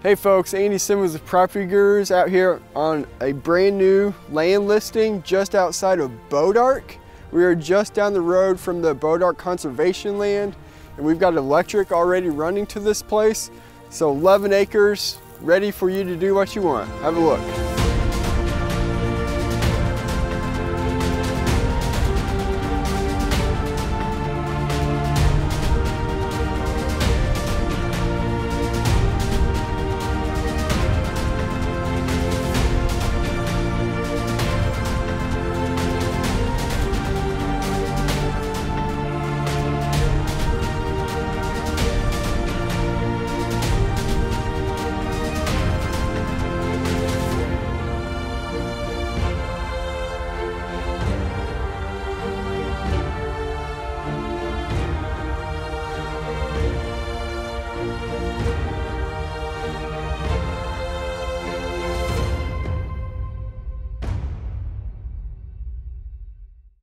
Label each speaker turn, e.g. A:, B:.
A: Hey folks, Andy Simmons with Property Gurus out here on a brand new land listing just outside of Bodark. We are just down the road from the Bodark Conservation Land, and we've got electric already running to this place. So 11 acres, ready for you to do what you want. Have a look.